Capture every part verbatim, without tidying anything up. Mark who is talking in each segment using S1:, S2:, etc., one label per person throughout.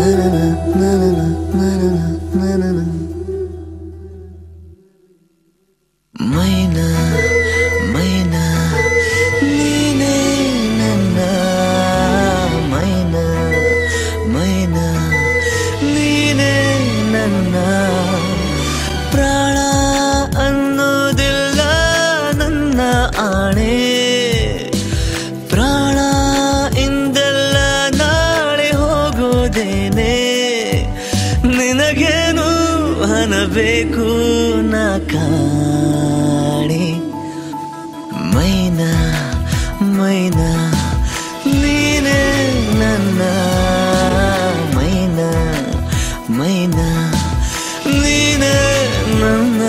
S1: ಮೈನಾ ಮೈನಾ ನೀನೇ ನನ್ನ ಮೈನಾ ಮೈನಾ ನೀನೇ ನನ್ನ ಪ್ರಾಣ ಅನ್ನೋದಿಲ್ಲ ನನ್ನ ಆಣೆ ಪ್ರಾಣ ಇಂದೆಲ್ಲ ನಾಳೆ ಹೋಗೋದೇನೆ ನಿನಗೇನು ಅನ್ನಬೇಕು ನಾ ಕಾಣೆ ಮೈನಾ ಮೈನಾ ನೀನೇ ನನ್ನ ಮೈನಾ ಮೈನಾ ನೀನೇ ನನ್ನ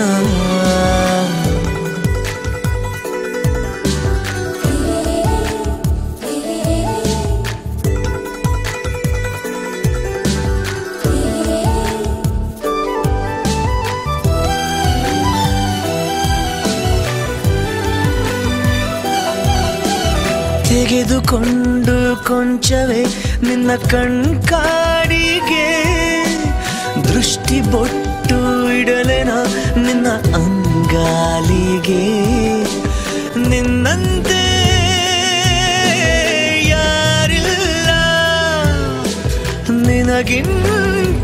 S1: ತೆಗೆದುಕೊಂಡು ಕೊಂಚವೇ ನಿನ್ನ ಕಣ್ಕಾಡಿಗೆ ದೃಷ್ಟಿ ಬೊಟ್ಟು ಇಡಲೆನ ನಿನ್ನ ಅಂಗಾಲಿಗೆ ನಿನ್ನಂತೆ ಯಾರಿಲ್ಲ ನಿನಗಿಂತ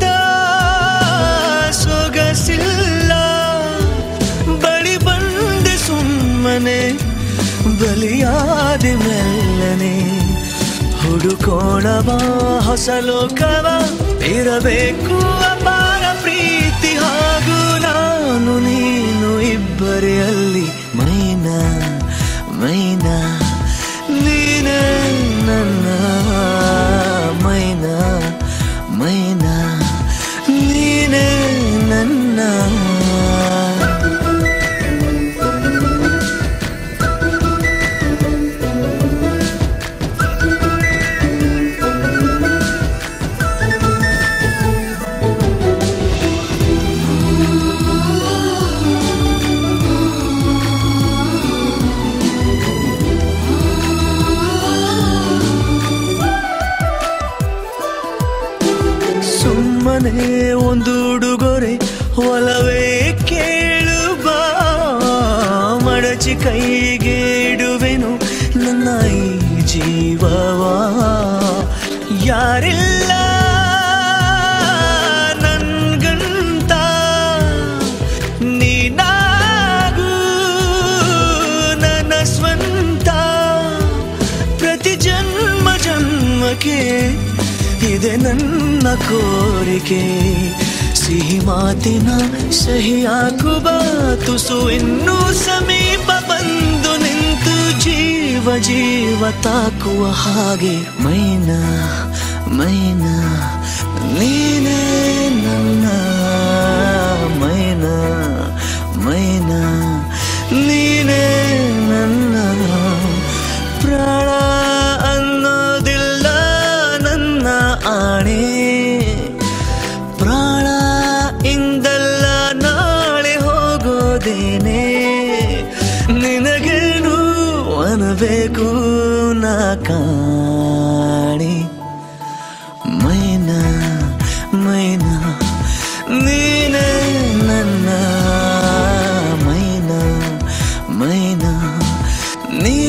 S1: ಸೊಗಸಿಲ್ಲ ಬಳಿ ಬಂದೆ ಸುಮ್ಮನೆ ಬಲಿಯಾದೆ ಮೆಲ್ಲನೆ ಹುಡುಕೋಣ ಬಾ ಹೊಸ ಲೋಕವ ಇರಬೇಕು ಅಪಾರ ಪ್ರೀತಿ ಹಾಗೂ ನಾನು ನೀನು ಇಬ್ಬರೇ ಅಲ್ಲಿ ಮೈನಾ ಮೈನಾ ನೀನೇ ನನ್ನ ಮೈನಾ ಮೈನಾ ನೀನೇ ನನ್ನ ಸುಮ್ಮನೆ ಒಂದು ಉಡುಗೊರೆ ಒಲವೇ ಕೇಳು ಬಾ ಮಡಚಿ ಕೈಗೆ ಇಡುವೆನು ನನ್ನ ಈ ಜೀವವ ಯಾರಿಲ್ಲ ನನ್ಗಂತ ನೀನಾಗೂ ನನ್ನ ಸ್ವಂತ ಪ್ರತಿ ಜನ್ಮ ಜನ್ಮಕ್ಕೆ ಇದೆ ನನ್ನ ಕೋರಿಕೆ ಸಿಹಿ ಮಾತಿನ ಸಹಿ ಹಾಕುವ ತುಸು ಇನ್ನೂ ಸಮೀಪ ಬಂದು ನಿಂತು ಜೀವ ಜೀವ ತಾಕುವ ಹಾಗೆ ಮೈನಾ ಮೈನಾ ನೀನೇ ನನ್ನ ಮೈನಾ ಮೈನಾ ನೀನೇ ನನ್ನ ಪ್ರಾಣ ಅನ್ನೋದಿಲ್ಲ ನನ್ನ ಆಣೆ ಪ್ರಾಣ ಇಂದಲ್ಲ ನಾಳೆ ಹೋಗೋದೇನೆ ನಿನಗೇನು ಅನ್ನಬೇಕು ನಾ ಕಾಣೆ ಮೈನಾ ಮೈನಾ ನೀನೇ ನನ್ನ ಮೈನಾ ಮೈನಾ ನೀ